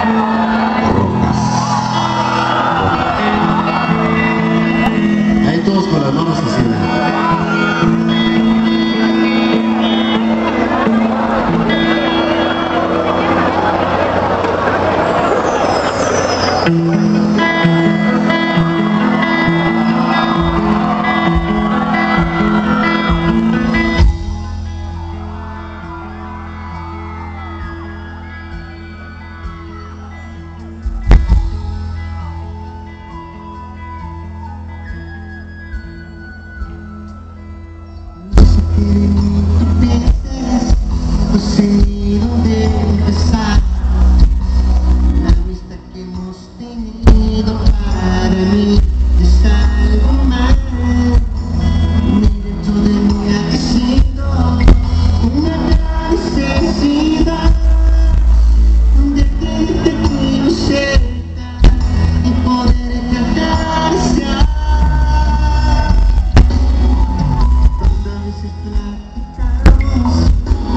rojas. Ahí todos con las manos así. No sé ni dónde empezar. La amistad que hemos tenido para mí es algo más. Mi dentro de mí ha sido una gran necesidad de tenerte aquí cerca y poderte acariciar. Cuando a veces platicamos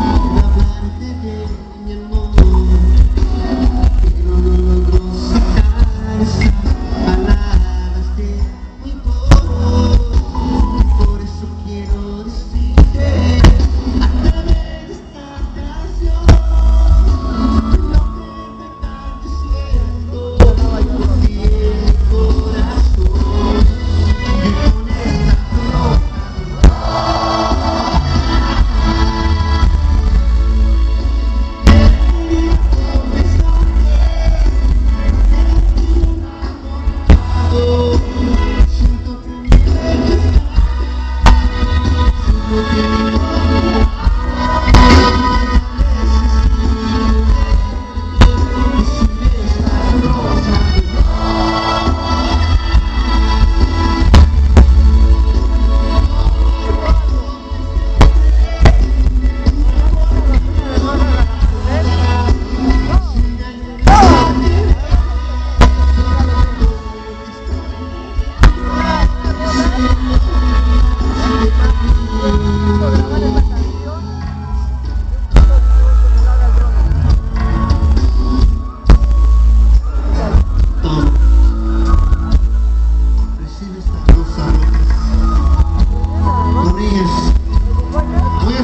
mi amor, pero no logro sacar esas palabras de mi voz. Por eso quiero decirte a través de esta canción lo que en verdad te siento por ti en mi corazón. Y con esta ropa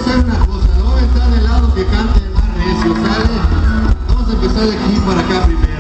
de aquí para acá primero.